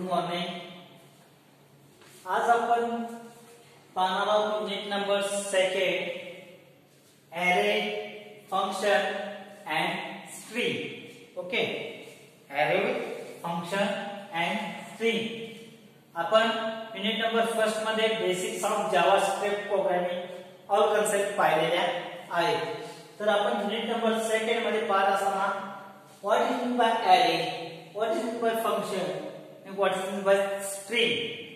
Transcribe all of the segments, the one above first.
Morning. आज आपण पाहणार आहोत unit number 2 array, function and string. Okay, array, function and string. आपण युनिट नंबर 1 मध्ये basics of JavaScript programming all concept पाहिलेल्या आहेत. तर आपण युनिट नंबर 2 मध्ये पाहत असताना what is mean by array, what is mean by function and what is meant by string.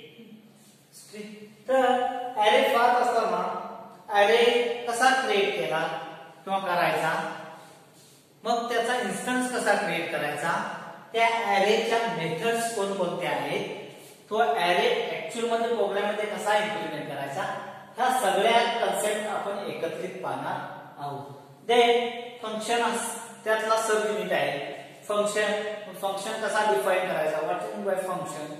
तर ॲरे पाहत असताना ॲरे कसा क्रिएट केला किंवा करायचा, मग त्याचा इन्स्टन्स कसा क्रिएट करायचा, त्या ॲरेच्या मेथड्स कोणकोणत्या आहेत, तो ॲरे ऍक्च्युअल मध्ये प्रोग्राम मध्ये कसा इम्प्लिमेंट करायचा, ह्या सगळ्या कन्सेप्ट आपण एकत्रित पाहणार आहोत. देन फंक्शन त्यातला सब युनिट आहे. फंक्शन कसा डिफाइन करायचा, व्हॉट इज बाय फंक्शन,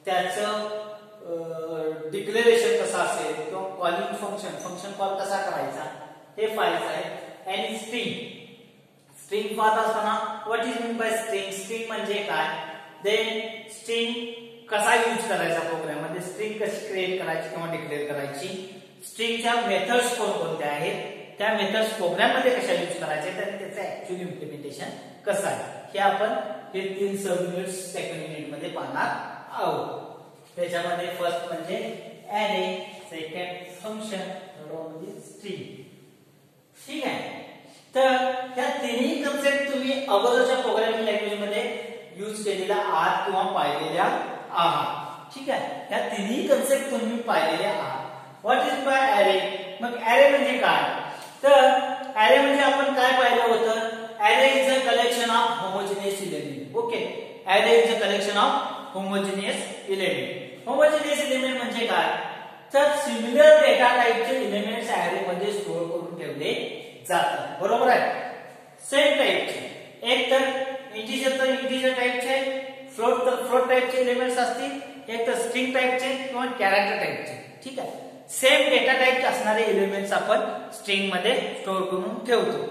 त्याचं डिक्लेरेशन कसं असेल किंवा कॉलिंग फंक्शन कॉल कसा करायचा हे पाहायचं आहे. आणि स्ट्रिंग पाहत असताना what is mean by string म्हणजे काय, देन स्ट्रिंग कसा यूज करायचा प्रोग्राम मध्ये, स्ट्रिंग कशी क्रिएट करायची किंवा डिक्लेअर करायची, स्ट्रिंगच्या मेथड्स कोणकोणत्या आहेत, त्या मेथड्स प्रोग्राम मध्ये कशा यूज करायचे, तर त्याचं ऍक्च्युअल इम्प्लिमेंटेशन कसं आहे हे आपण हे 3 सब युनिट्स सेकंड युनिट मध्ये पाहणार आहोत. त्याच्यामध्ये फर्स्ट म्हणजे ॲरे, सेकंड फंक्शन, थर्ड म्हणजे स्ट्रिंग. ठीक आहे. तर ह्या तिन्ही कन्सेप्ट तुम्ही अगोदरच्या प्रोग्रामिंग लँग्वेज मध्ये यूज केलेल्या आहात किंवा पाहिलेल्या आहात. ठीक आहे. ह्या तिन्ही कन्सेप्ट तुम्ही पाहिलेल्या आहात. व्हॉट इज बाय ॲरे, मग ॲरे म्हणजे काय, तर ॲरे म्हणजे आपण काय पाहिलं होतं, array is a collection of homogeneous element. Okay, array is a collection of homogeneous element. Homogeneous element म्हणजे काय, तर सिमिलर डेटा टाइपचे एलिमेंट्स ॲरे मध्ये स्टोअर करून ठेवले जातात. बरोबर आहे. सेम टाइपचे, एक तर इंटिजर टाइपचे, फ्लोट टाइपचे एलिमेंट्स असतील, एक तर स्ट्रिंग टाइपचे किंवा कॅरेक्टर टाइपचे. ठीक आहे. सेम डेटा टाइप असणारे एलिमेंट्स आपण स्ट्रिंग मध्ये स्टोअर करून ठेवतो,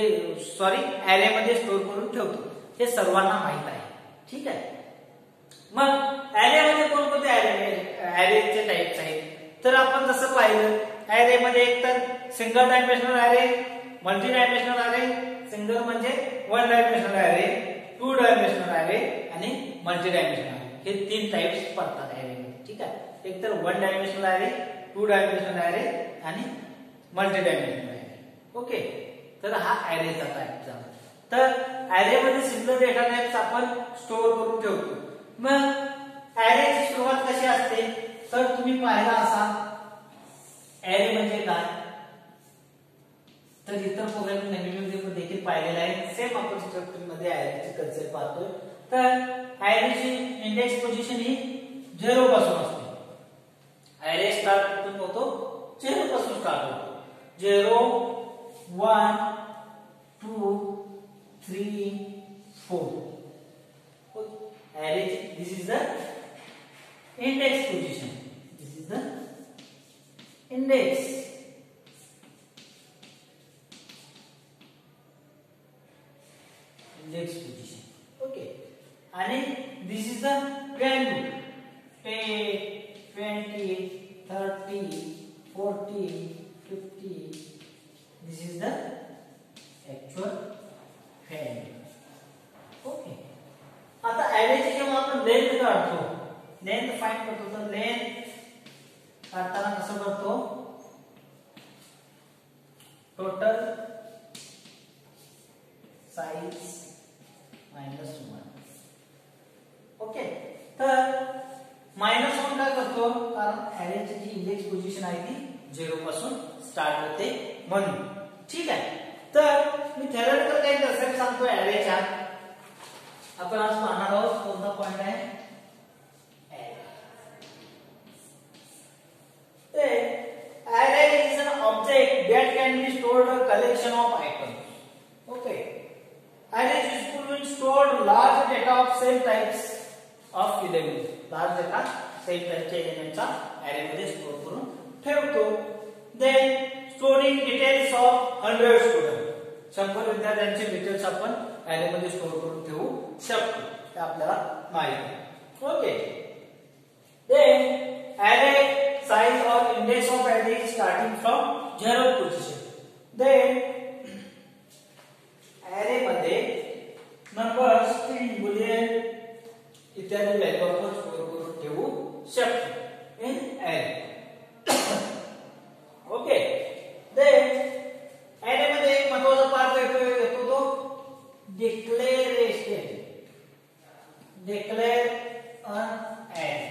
ॲरे मध्ये स्टोअर करून ठेवतो, हे सर्वांना माहित आहे. ठीक आहे. मग ॲरे मध्ये कोणकोणते ॲरेचे टाइप्स आहेत, तर आपण जसं पाहिलं ॲरे मध्ये एक तर single dimensional array, multi dimensional array, single म्हणजे 1 डायमेन्शनल ॲरे, 2 डायमेन्शनल ॲरे आणि मल्टी डायमेन्शनल ॲरे, हे 3 टाइप्स पडतात ॲरे मध्ये. ठीक आहे. एक तर 1 डायमेन्शनल ॲरे, 2 डायमेन्शनल ॲरे आणि मल्टी डायमेन्शनल ॲरे. ओके, तर हा ॲरेचा टाइप झाला. तर ॲरे मध्ये सिंगल डेटा टाइप्स आपण स्टोअर करून ठेवतो. मग ॲरेची सुरुवात कशी असते, तर तुम्ही पाहिला असाल ॲरे म्हणजे काय, तर इतर प्रोग्रामिंग लँग्वेज देखील पाहिलेलं आहे. सेम आपण स्ट्रक्चर मध्ये ॲरेची कन्सेप्ट पाहतोय. तर ॲरेची इंडेक्स पोझिशन ही 0 पासून असते. ॲरे स्टार्ट कुठून होतो, 0 पासून स्टार्ट होतो. 0 1 2 3 4. Array, this is the index position. This is the index. Index position. Okay. And this is the value. 10, 20, 30, 40, 50. This is the actual value. Okay. आता ॲरेची जेव्हा आपण लेंथ काढतो, लेंथ फाइंड करतो, तर लेंथ काढताना कसं करतो, टोटल साइज -1. ओके, तर -1 काय करतो, कारण ॲरेची जी इंडेक्स पोझिशन आहे ती 0 पासून स्टार्ट होते म्हणून. ठीक आहे. तर मी थेरॉटिकल काही कन्सेप्ट सांगतो ॲरेच्या. आपण आज पाहणार आहोत कोणता पॉइंट आहे, array is an object that can be stored a collection of items. Okay, array is useful when stored large data of same types of elements. Large data same टाइपच्या एलिमेंटचा ॲरे मध्ये स्टोअर करून ठेवतो. Then storing details of 100 student, 100 विद्यार्थ्यांचे details आपण array मध्ये store करून ठेवू शकतो, हे आपल्याला माहिती आहे. Okay, Then array size or index of array is starting from 0th position. Then array मध्ये नंबर, स्ट्रिंग, बुलियन इत्यादी व्हॅल्यू आपण स्टोअर करून ठेवू शकतो in array. Okay. Then array मध्ये एक महत्त्वाचा पार्ट येतो तो declaration. Declare an array.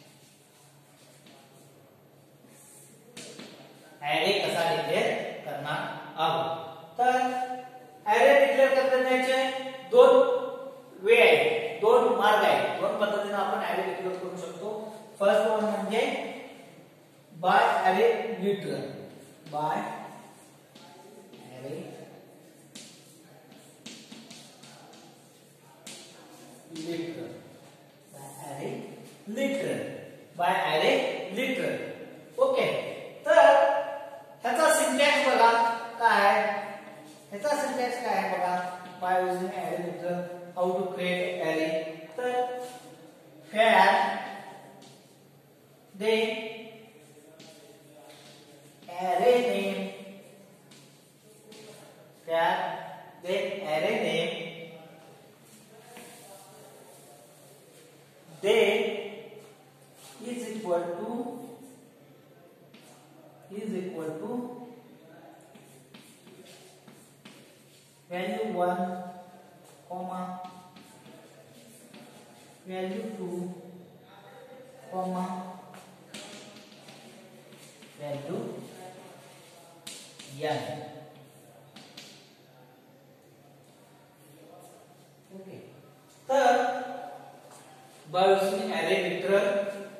array कसा डिक्लेअर करणार आहोत. तर array डिक्लेअर करण्याचे दोन वे आहेत, दोन मार्ग आहेत, दोन पद्धतीने आपण array डिक्लेअर करू शकतो. फर्स्ट वन म्हणजे by array literal. By array literal. By array literal. Okay. तर ह्याचा सिंटॅक्स बघा काय आहे. ह्याचा सिंटॅक्स काय आहे बघा. By using array literal, how to create array. तर where then array name, where then array name, then is equal to value 1 comma value 2 comma value n. Okay. तर by using array literal,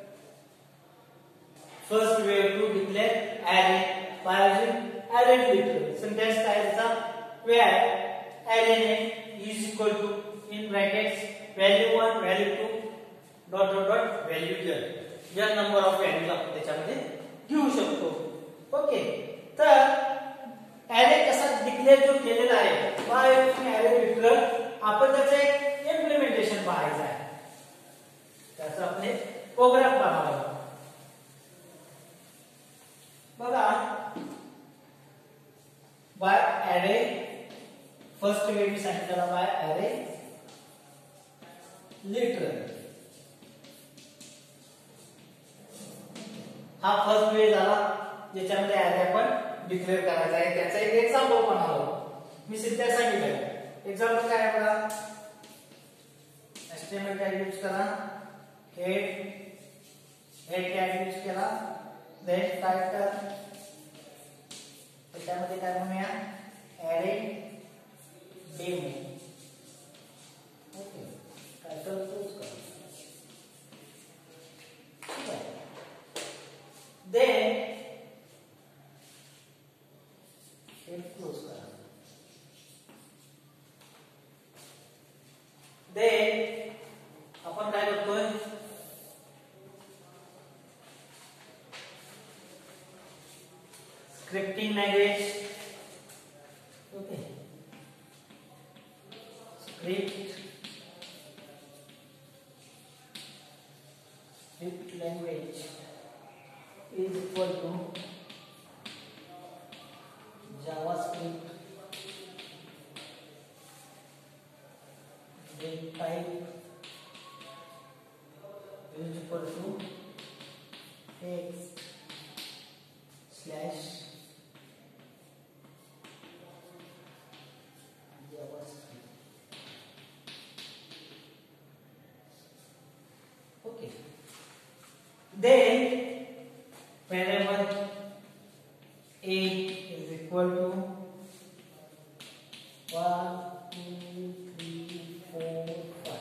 first we have to declare array by using array literal. Syntax काय याचा, where array name is equal to in brackets value 1 value 2 dot dot dot value n. या number of values आपण त्याच्यामध्ये घेऊ शकतो. Okay. तर array कसा declare जो केलेला आहे by using array literal, आपण त्याचे एक इम्प्लिमेंटेशन पाहायचं आहे. त्याचा आपण प्रोग्राम बनवावा. बघा बाय array, फर्स्ट वे मी सांगितलं बाय array literal. हा फर्स्ट वे झाला ज्याच्यामध्ये array आपण डिक्लेअर करायचा आहे. त्याचा एक एक्झाम्पल बनवला मी सिंटॅक्स सांगितलं. एक्झाम्पल काय आहे बघा. HTML टॅग यूज करा, हेड टॅग यूज केला, देन टायटल, त्याच्यामध्ये काय म्हणूया array demo. Okay. Title choose करा. ठीक आहे. देन हेड क्लोज करा. देन आपण काय करतोय, scripting language. Okay. Script language is equal to JavaScript, then type is equal to x slash JavaScript. Okay. Then variable a is equal to 1 2 3 4 5.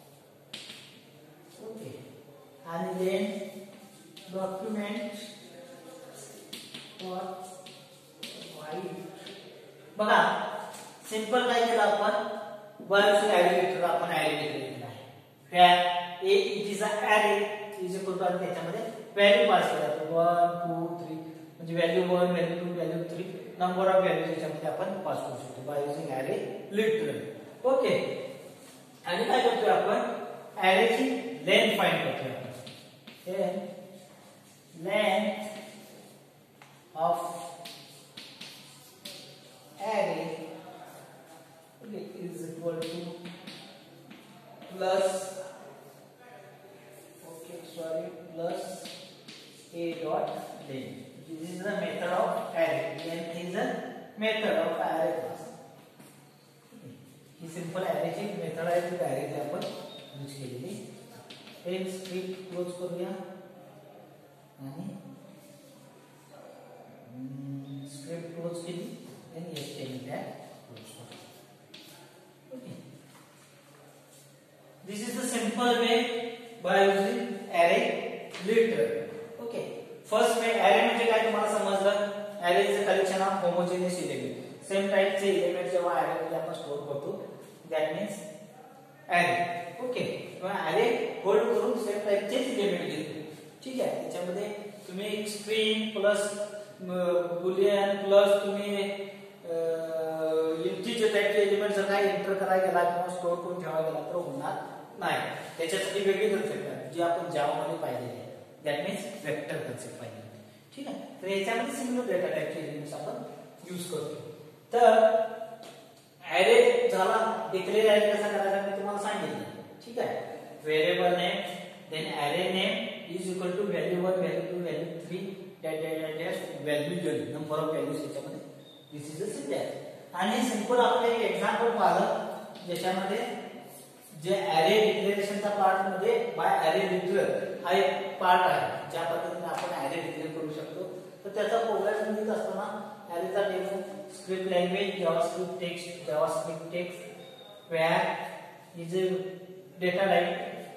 Okay. And then document for white. बघा simple काय केलं आपण, words add आपण add केलेला आहे. where a it is an array is equal to त्याच्यामध्ये value pass करायचं 1 2 3 म्हणजे value 1 value 2 value 3 number of value त्याच्यामध्ये आपण पास करू शकतो by using array literal. Okay. आणि काय करतोय आपण, array ची लेंथ फाइंड करतोय. then length of array is equal to plus plus a dot length. This is the method of array. Length is the method of array class. ही simple array ची method आहे ती directly आपण use केलेली. एक string close करूया आणि script close केली आणि HTML टॅग क्लोज करू. Okay, this is the simple way by using array literal. Okay, first way array म्हणजे काय तुम्हाला समजलं. array is a collection of homogeneous element. Same टाइपचे एलिमेंट जेव्हा array मध्ये आपण स्टोअर करतो that means array. ओके, किंवा array होल्ड करून सेम टाइपचे एलिमेंट घेतो. ठीक आहे, त्याच्यामध्ये तुम्ही स्ट्रिंग प्लस बुलियन प्लस तुम्ही इंटिजर टाइपचे एलिमेंट जर काय एंटर करायला गेला किंवा स्टोअर करून ठेवायला गेला तर होणार नाही. त्याच्यासाठी वेगळी कन्सेप्ट आहे जी आपण जावा मध्ये पाहिलेली आहे. दॅट मीन्स वेक्टर कन्सेप्ट पाहिली. ठीक आहे, तर याच्यामध्ये सिंगल डेटा टाइपचे एलिमेंट्स आपण यूज करतो. तर ॲरे झाला, डिक्लेअर ॲरे कसा करायचा मी तुम्हाला सांगितलं. ठीक आहे, variable name then array name is equal to value 1 value 2 value 3 dash value n number of values याच्यामध्ये. This is the syntax. आणि सिंपल आपण एक एक्झाम्पल पाहिलं ज्याच्यामध्ये जे ॲरे डिक्लेरेशनचा पार्ट मध्ये बाय ॲरे लिटरल हा एक पार्ट आहे ज्या पद्धतीने आपण ॲरे डिक्लेअर करू शकतो. तर त्याचा प्रोग्राम लिहित असताना ॲरेचा demo script language JavaScript text where is a data type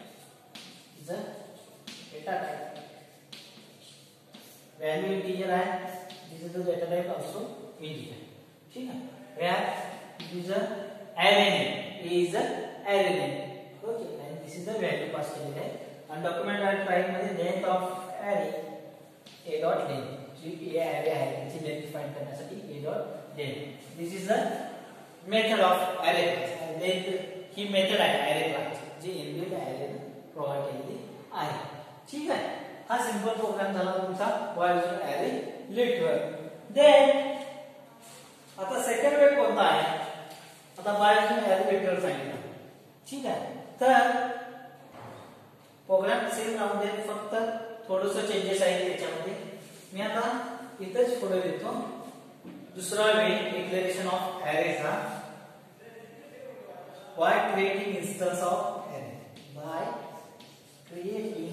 value integer है. this is the data type also integer. ठीक है, where is a array name is a array name. Okay, and this is the value pass केलेले आहे. आणि document file मध्ये length of array a dot length जी array आहे त्याची length find करण्यासाठी a dot length. this is the method of array class. length ही method आहे array class जी इनबिल्ट array प्रोव्हाइड केलेली आहे. ठीक आहे, हा सिंपल प्रोग्राम झाला तुमचा while using array literal. then आता सेकंड वे कोणता आहे. आता while using array literal सांगितलं. ठीक आहे, तर प्रोग्राम सेम राहून दे, फक्त थोडंसं चेंजेस आहे त्याच्यामध्ये. मी आता इथेच पुढे देतो. दूसरा way declaration of arrays by creating instance of array. by creating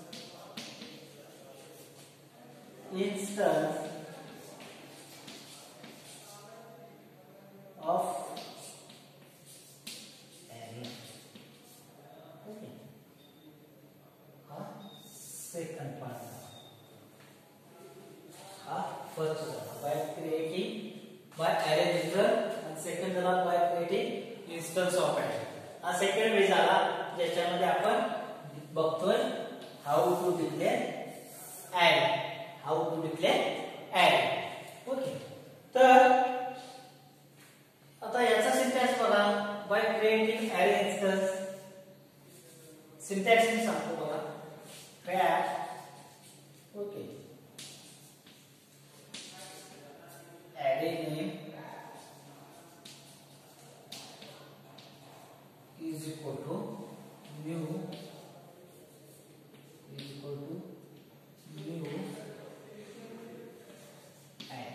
instance of array. Okay, second part. First by creating by array literal and second by creating instance of array. हा second way झाला ज्याच्यामध्ये आपण बघतोय how to declare array. Okay, तर आता याचा syntax बघा. By creating array instance syntax मी सांगतो बघा. where okay array name is equal to new array.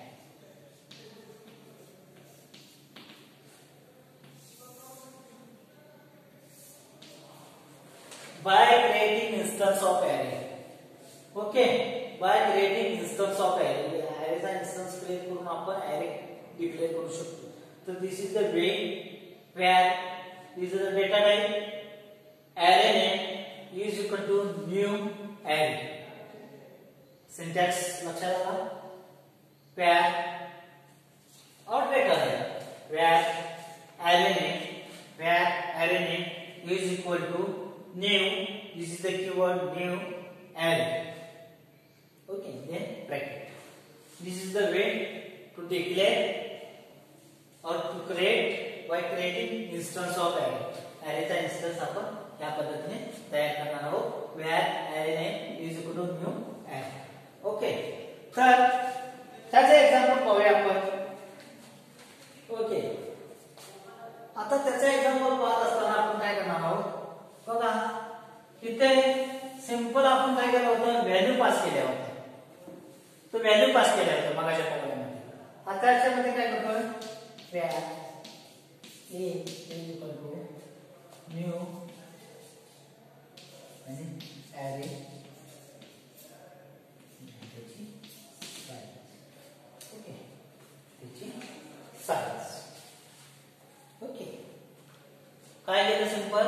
by creating instance of array. okay, by creating instance of array. array चा instance create करून आपण array declare करू शकतो. तर this is the way where this is the data type array name is equal to new array. syntax लक्षात आला. where और data type where array name is equal to new. this is the keyword new array. okay, then bracket. this is the way to declare or to create by creating instance of array. array चा instance आपण या पद्धतीने तयार करणार आहोत. where array name is equal to new array. Okay, तर त्याचे example पाहूया आपण. ओके, आता त्याचे एक्झाम्पल पाहत असताना आपण काय करणार आहोत बघा. इथे सिंपल आपण काय केलं होतं, व्हॅल्यू पास केल्या होत्या. तो व्हॅल्यू पास केल्या होत्या मगाच्या प्रोग्राममध्ये. आता याच्यामध्ये काय करतो, var a is equal to new आणि array त्याची size. ओके, त्याची size. ओके, काय केलं simple,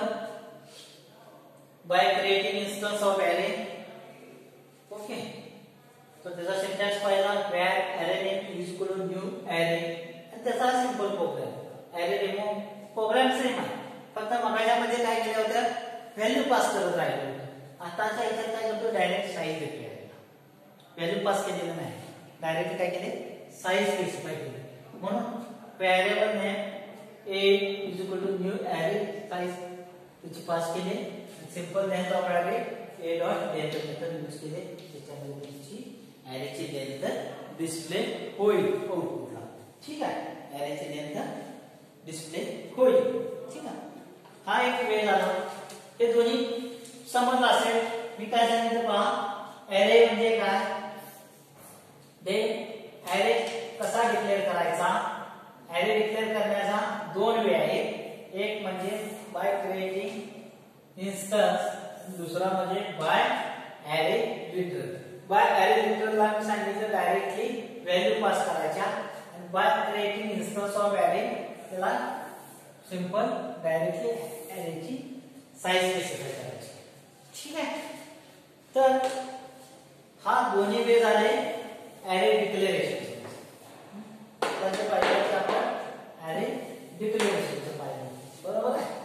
by creating instance of array. Okay, तो त्याचा सिंटॅक्स पाहिला, where array name is equal to new array. आणि त्याचा simple program array demo program same आहे, फक्त मगाच्यामध्ये काय केलं होतं, व्हॅल्यू पास करत राहिलो. आताच्या याच्यात काय करतो, डायरेक्ट साइज देतोय. व्हॅल्यू पास केलेलं नाही, डायरेक्ट काय केले, साइज स्पेसिफाय केली. म्हणून variable name a is equal to new array size त्याची पास केले. Simple length of array a dot length method use केले. त्याच्यामध्ये त्याची arrayची लेंथ डिस्प्ले होईल आउटपुटला. ठीक आहे, arrayची लेंथ डिस्प्ले होईल. ठीक आहे, हा एक वे झाला. हे दोन्ही समजलं असेल. मी काय सांगितलं पहा, array म्हणजे काय, ते array कसा डिक्लेअर करायचा. array डिक्लेअर करण्याचा दोन वे आहेत. एक म्हणजे बाय क्रिएटिंग इन्स्टन्स, दुसरा म्हणजे by array literal. By array लिटरलला मी सांगितलं डायरेक्टली व्हॅल्यू पास करायच्या, आणि बाय क्रिएटिंग इन्स्टन्स ऑफ array त्याला सिंपल डायरेक्टली arrayची साइज स्पेसिफाय करायची. ठीक आहे, तर हा दोन्ही वे झाले array डिक्लेरेशन. त्याचे पाहिजे आपण array डिक्लेरेशनचं पाहिजे, बरोबर आहे.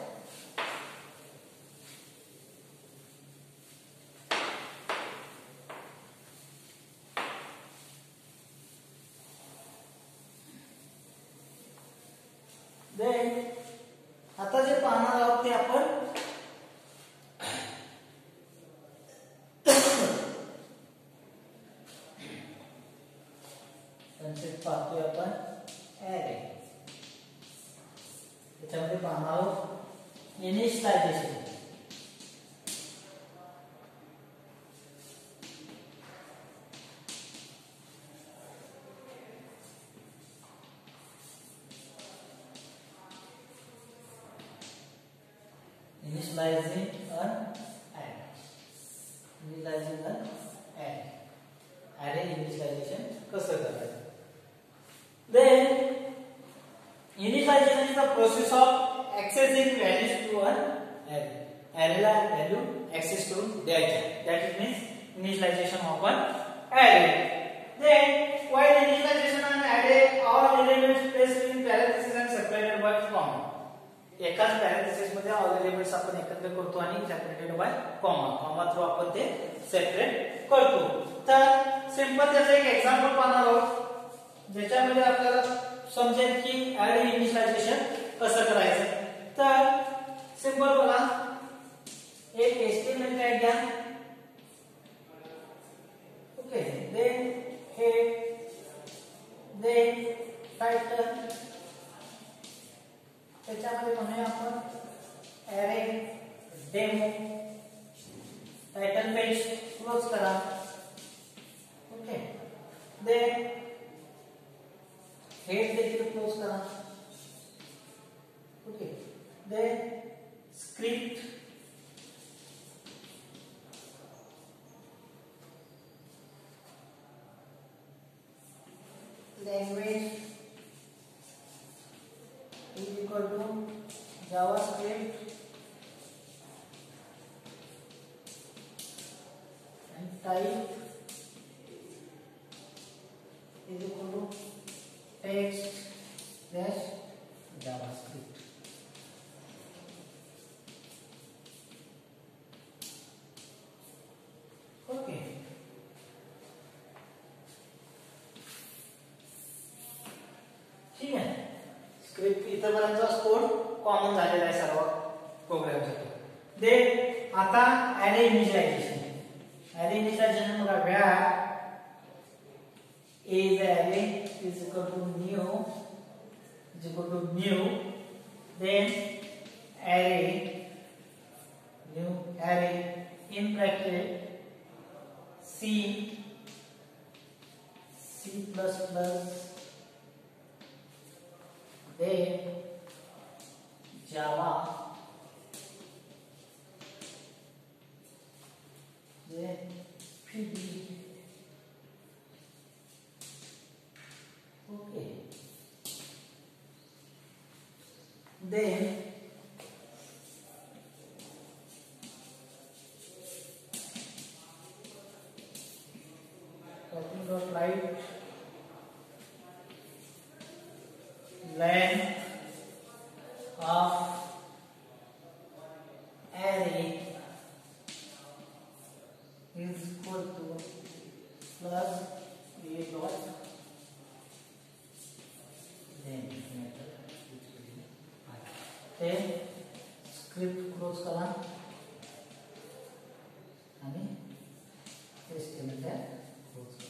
आता जे पाहणार आहोत ते आपण कन्सेप्ट पाहतोय आपण array. त्याच्यामध्ये पाहणार आहोत initialization. Initializing an array. Initializing an array. Array initialization कसं करायचं? Then initialization is the process of accessing values to an array. Array ला value access करून द्यायच्या. That means initialization of an array. Then while initialization of an array, all elements placed in parentheses and separated by comma. एकाच parenthesis मध्ये all elements आपण एकत्र करतो आणि separated by comma. Comma through आपण ते सेपरेट करतो. तर सिंपल त्याचं एक एक्झाम्पल पाहणार आहोत, ज्याच्यामध्ये आपल्याला समजेल की array इनिशियलायझेशन कसं करायचं. तर सिंपल बघा, एक HTML टॅग घ्या. Okay, then head, then title. त्याच्यामध्ये म्हणूया आपण array demo. Title page close करा. ओके, देन हेड देखील क्लोज करा. Okay, then script, language is equal to JavaScript and type is equal to text dash JavaScript. Okay. ठीक आहे, script इथपर्यंतचा code common झालेला आहे सर्व प्रोग्रामसाठी. देन आता ॲरे इनिशियलायझेशन बघा where is array is equal to new then new array in bracket C then Java then VB. Okay. Then talking about right length of array is equal to plus a dot then script close करा आणि HTML close.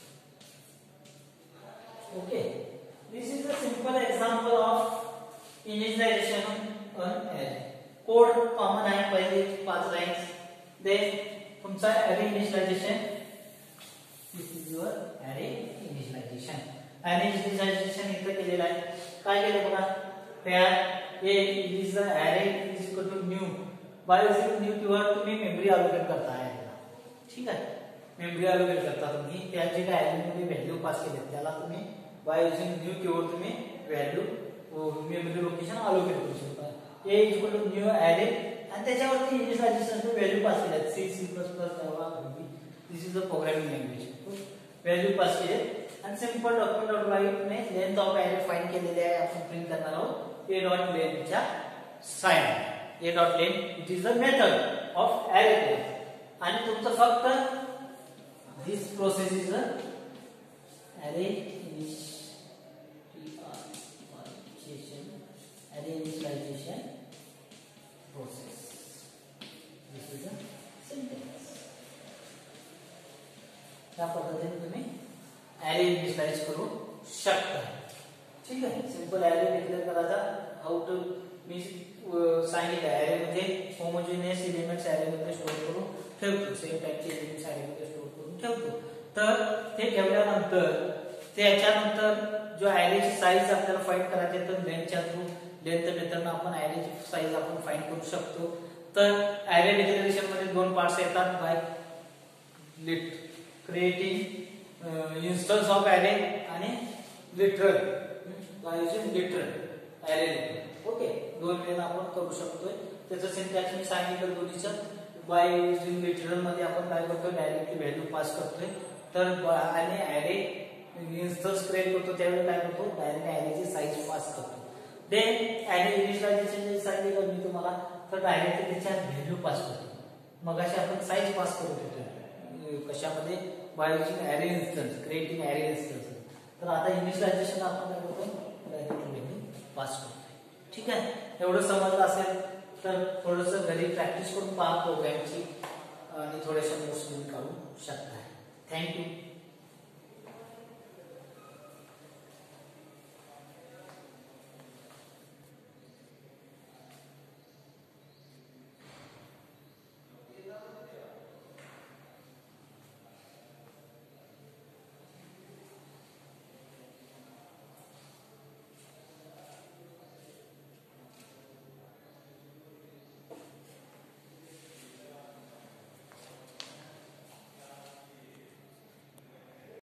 Okay, this is a simple example of initialization on array. Code common आहे, पहिले 5 lines. then तुमचा array initialization, this is your array initialization. array initialization इथे केलेला आहे. काय केलं बघा, where is the array is equal to new. by using new keyword तुम्ही मेमरी अलोकेट करता आहे, ठीक आहे. मेमरी अलोकेट करता तुम्ही त्या जे काय array मध्ये व्हॅल्यू पास केले त्याला तुम्ही by using new keyword तुम्ही व्हॅल्यू मेमरी लोकेशन अलोकेट करू शकता. a is equal to new array आणि त्याच्यावरती इनिशियलायझेशन व्हॅल्यू पास केले C++ Java VB. This is the programming language. Value pass केले आणि सिंपल डॉक्युमेंट डॉट राईट ने length of array find केलेले आहे. आपण प्रिंट करणार आहोत a dot length च्या साइन. a dot length it is the method of array class आणि तुमचं फक्त this process is array initialization process. This is a syntax. त्या पद्धतीने तुम्ही array initialize करू शकता, ठीक आहे. सिंपल array डिक्लेअर करायचा. हाऊ टू मी सांगितलं array मध्ये होमोजेनियस एलिमेंट्स array मध्ये स्टोअर करून ठेवतो, सेम टाइपचे एलिमेंट्स array मध्ये स्टोअर करून ठेवतो. तर ते ठेवल्यानंतर त्याच्यानंतर जो array ची साइज आपल्याला फाइंड करायची तर लेंथच्या थ्रू लेंथ मेथडने आपण array ची साइज आपण फाइंड करू शकतो. तर array डिक्लेरेशन मध्ये दोन पार्ट्स येतात, by creating instance of array आणि literal by using literal array. Okay, दोन वेळा आपण करू शकतोय. त्याचं सिंटॅक्स मी सांगितलं दोन्हीचं. बाय युजिंग लिटरल मध्ये आपण काय करतो, डायरेक्टली व्हॅल्यू पास करतोय. तर आणि array इन्स्टन्स क्रिएट करतो त्यावेळी काय करतो, डायरेक्ट array ची साइज पास करतो. देन array इनिशियलायझेशन जे सांगितलं मी तुम्हाला, तर डायरेक्टली त्याच्या व्हॅल्यू पास करतो. मग अशी आपण साइज पास करत होतो कशामध्ये, by using array instance, creating array instance. तर आता इनिशियलायझेशन आपण काय करतो, डायरेक्टली व्हॅल्यू पास करतो, ठीक आहे. एवढं समजलं असेल तर थोडंसं घरी प्रॅक्टिस करून पहा प्रोग्रामची आणि थोड्याशा नोट्स तुम्ही काढू शकता. थँक्यू.